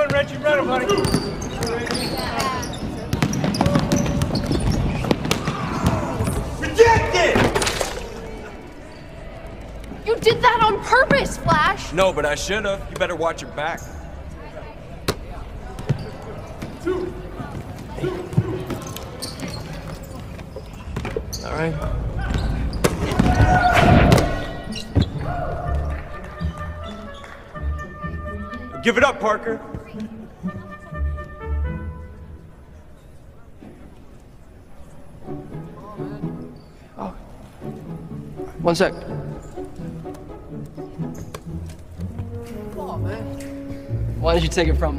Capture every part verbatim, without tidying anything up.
Run, Reggie, run him, honey. Rejected! You did that on purpose, Flash! No, but I should have. You better watch your back. Two. All right. Give it up, Parker. Oh. One sec. Come on, man. Why did you take it from me?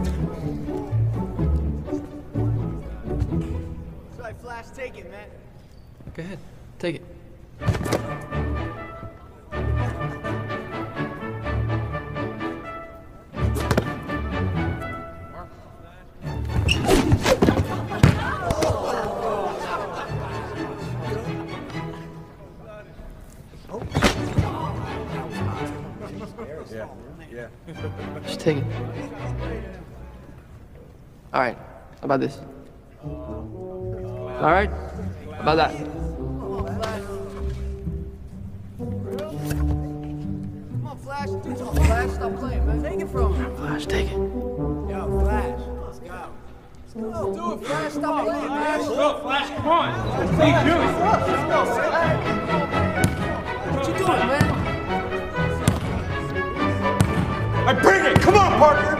Sorry, Flash, take it, man. Go ahead. Take it. Yeah, yeah. Just take it. All right. How about this? All right. How about that? Come on, Flash. Do something, Flash. Stop playing, man. Take it from him. Flash, take it. Yo, Flash. Let's go. Let's go. Do it, Flash. Stop playing, man. Let's go, Flash, come on. What are you doing? Let's go, Flash. What you doing, man? I bring it! Come on, Parker!